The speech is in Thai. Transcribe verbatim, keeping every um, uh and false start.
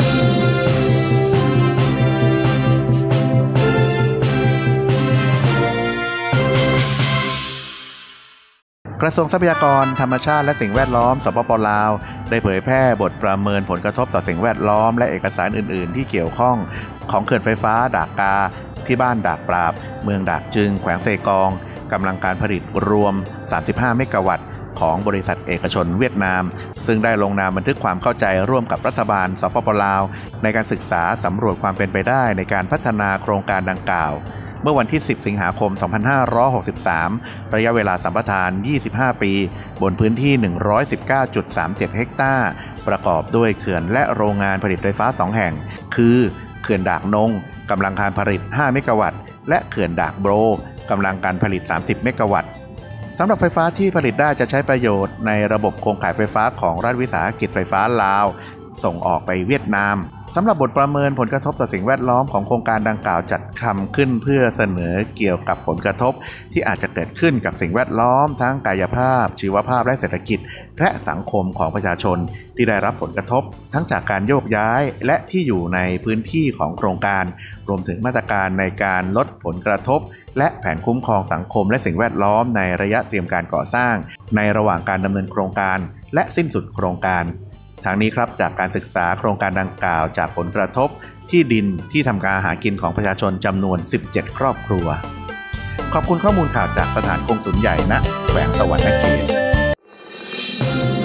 กระทรวงทรัพยากรธรรมชาติและสิ่งแวดล้อมสปป.ลาวได้เผยแพร่บทประเมินผลกระทบต่อสิ่งแวดล้อมและเอกสารอื่นๆที่เกี่ยวข้องของเขื่อนไฟฟ้าดากกาที่บ้านดากปราบเมืองดากจึงแขวงเซกองกำลังการผลิตรวมสามสิบห้าเมกะวัตต์ของบริษัทเอกชนเวียดนามซึ่งได้ลงนามบันทึกความเข้าใจร่วมกับรัฐบาลสปป.ลาวในการศึกษาสำรวจความเป็นไปได้ในการพัฒนาโครงการดังกล่าวเมื่อวันที่สิบสิงหาคมสองพันห้าร้อยหกสิบสามระยะเวลาสัมปทานยี่สิบห้าปีบนพื้นที่ หนึ่งร้อยสิบเก้าจุดสามเจ็ด เฮกตาร์ประกอบด้วยเขื่อนและโรงงานผลิตไฟฟ้าสองแห่งคือเขื่อนดากนงกำลังการผลิตห้าเมกะวัตต์และเขื่อนดากโบรกำลังการผลิตสามสิบเมกะวัตต์สำหรับไฟฟ้าที่ผลิตได้จะใช้ประโยชน์ในระบบโครงข่ายไฟฟ้าของรัฐวิสาหกิจไฟฟ้าลาวส่งออกไปเวียดนามสำหรับบทประเมินผลกระทบต่อสิ่งแวดล้อมของโครงการดังกล่าวจัดทำขึ้นเพื่อเสนอเกี่ยวกับผลกระทบที่อาจจะเกิดขึ้นกับสิ่งแวดล้อมทั้งกายภาพชีวภาพและเศรษฐกิจและสังคมของประชาชนที่ได้รับผลกระทบทั้งจากการโยกย้ายและที่อยู่ในพื้นที่ของโครงการรวมถึงมาตรการในการลดผลกระทบและแผนคุ้มครองสังคมและสิ่งแวดล้อมในระยะเตรียมการก่อสร้างในระหว่างการดำเนินโครงการและสิ้นสุดโครงการทางนี้ครับจากการศึกษาโครงการดังกล่าวจากผลกระทบที่ดินที่ทำการหากินของประชาชนจำนวนสิบเจ็ดครอบครัวขอบคุณข้อมูลข่าวจากสถานกงสุลใหญ่ณแขวงสวรรณเขต